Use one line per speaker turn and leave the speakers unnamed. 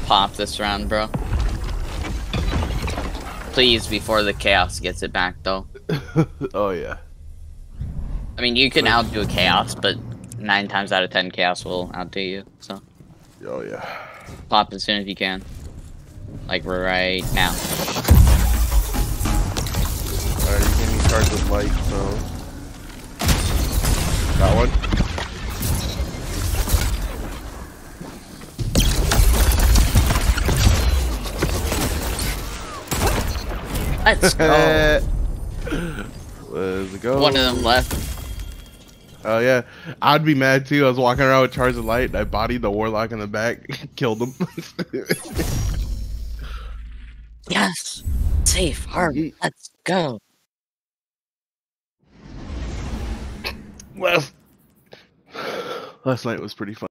pop this round, bro. Please, before the chaos gets it back, though.
Oh yeah.
I mean, you can outdo a chaos, but 9 times out of 10, chaos will outdo you. So
Oh yeah.
pop as soon as you can, like right now.
Alright, you can charge with light, so got one.
Let's go.
Let's go.
One of them left.
Oh yeah, I'd be mad too. I was walking around with charge of light, and I bodied the warlock in the back, killed him.
Yes, safe harbor. Let's go.
Last night was pretty fun.